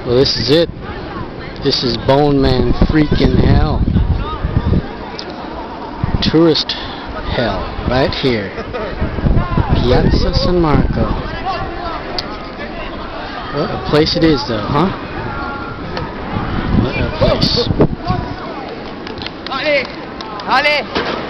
Well, this is it. This is Bone Man freaking hell. Tourist hell, right here. Piazza San Marco. What a place it is, though, huh? What a place. Allez! Allez!